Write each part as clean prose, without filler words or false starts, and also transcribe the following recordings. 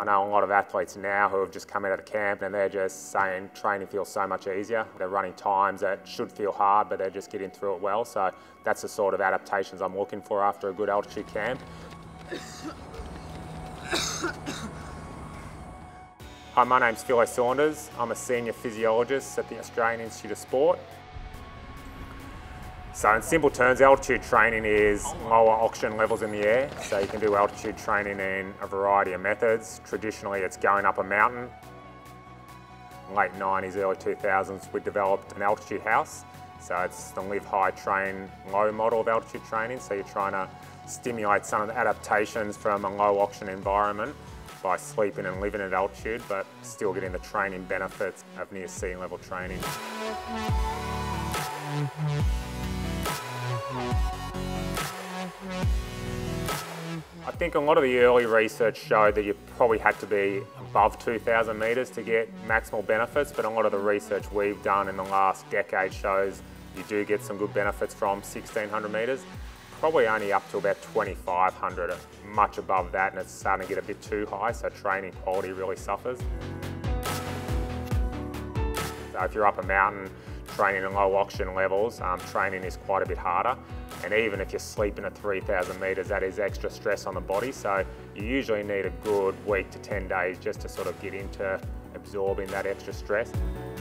I know a lot of athletes now who have just come out of the camp and they're just saying training feels so much easier. They're running times that should feel hard, but they're just getting through it well. So that's the sort of adaptations I'm looking for after a good altitude camp. Hi, my name's Philo Saunders. I'm a senior physiologist at the Australian Institute of Sport. So in simple terms, altitude training is lower oxygen levels in the air. So you can do altitude training in a variety of methods. Traditionally, it's going up a mountain. In the late 90s, early 2000s, we developed an altitude house. So it's the live high, train low model of altitude training. So you're trying to stimulate some of the adaptations from a low oxygen environment by sleeping and living at altitude, but still getting the training benefits of near sea level training. I think a lot of the early research showed that you probably had to be above 2,000 metres to get maximal benefits, but a lot of the research we've done in the last decade shows you do get some good benefits from 1,600 metres, probably only up to about 2,500, much above that, and it's starting to get a bit too high, so training quality really suffers. So if you're up a mountain, training in low oxygen levels, training is quite a bit harder. And even if you're sleeping at 3,000 metres, that is extra stress on the body. So you usually need a good week to 10 days just to sort of get into absorbing that extra stress.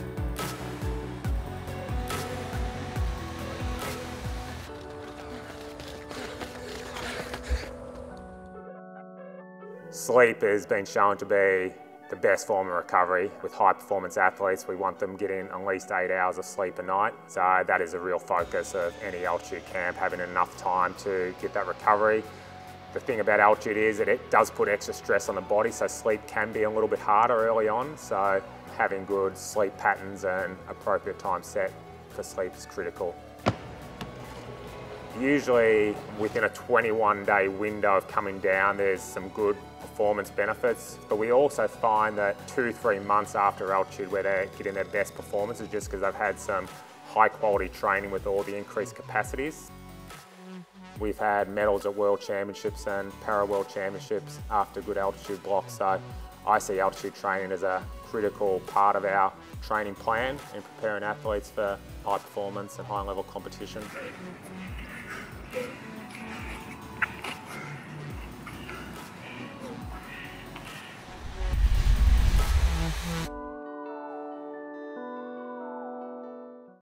Sleep has been shown to be the best form of recovery. With high performance athletes, we want them getting at least 8 hours of sleep a night. So that is a real focus of any altitude camp, having enough time to get that recovery. The thing about altitude is that it does put extra stress on the body, so sleep can be a little bit harder early on. So having good sleep patterns and appropriate time set for sleep is critical. Usually within a 21-day window of coming down, there's some good performance benefits, but we also find that 2-3 months after altitude where they're getting their best performances just because they've had some high quality training with all the increased capacities. We've had medals at World Championships and Para-World Championships after good altitude blocks, so I see altitude training as a critical part of our training plan in preparing athletes for high performance and high level competition.